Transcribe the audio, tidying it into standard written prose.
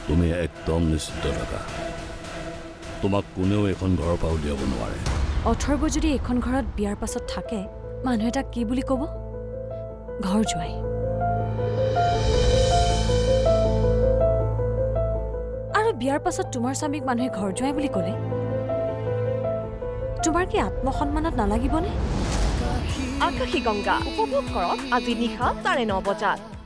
তুমি একদম নিশ্চিত থাকা তোমাক কোনেও এখন ঘৰৰ পৰা উলিয়াব নোৱাৰে অথৰ্ব যদি এখন ঘৰত বিয়াৰ পাছত থাকে মানুহে তাক কি বুলি ক'ব ঘৰ জোৱাই আৰু বিয়াৰ পাছত তোমাৰ স্বামীক মানুহে ঘৰ জোৱাই বুলি ক'লে তোমাৰ কি আত্মসন্মানত নালাগিবনে আকাশী গংগা উপভোগ কৰক আজি নিশা 9:30 বজাত।